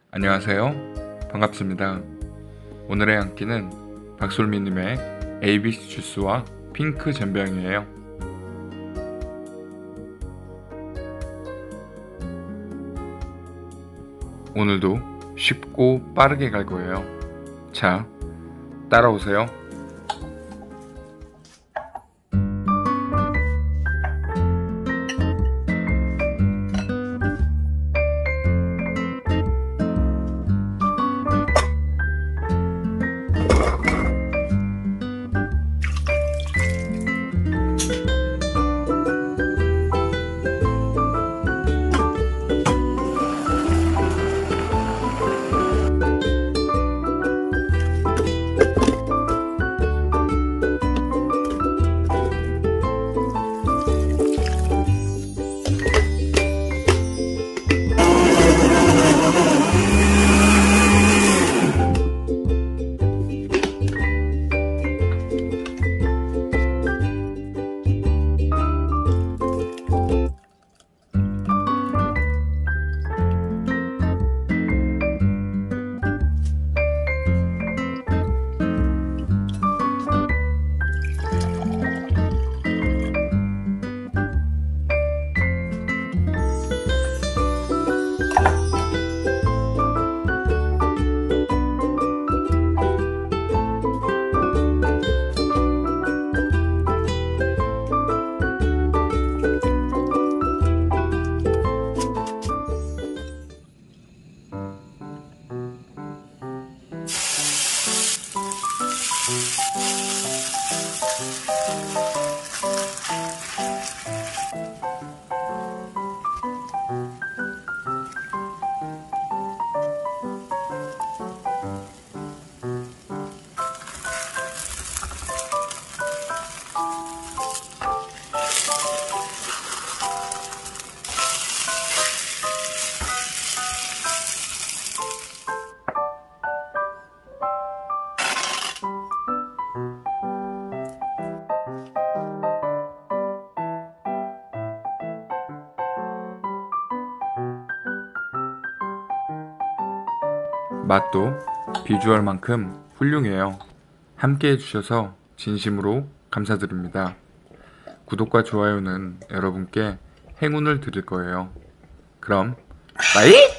안녕하세요. 반갑습니다. 오늘의 한 끼는 박솔미님의 ABC 주스와 핑크 전병이에요. 오늘도 쉽고 빠르게 갈 거예요. 자, 따라오세요. 맛도 비주얼만큼 훌륭해요. 함께 해주셔서 진심으로 감사드립니다. 구독과 좋아요는 여러분께 행운을 드릴 거예요. 그럼 빠이!